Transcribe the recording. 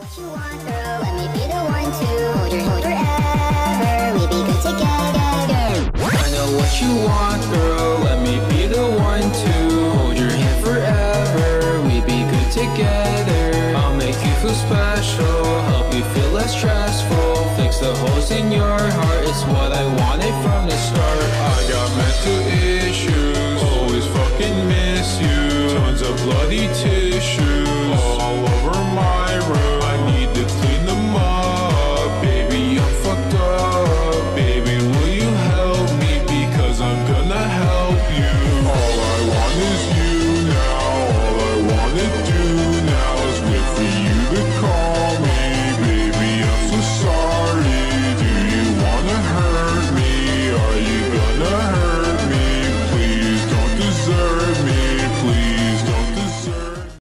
what you want, girl. Let me be the one to hold your hand forever. We be good together. I know what you want, girl. Let me be the one to hold your hand forever. We be good together. I'll make you feel special, help you feel less stressful. Fix the holes in your heart, it's what I wanted from the start.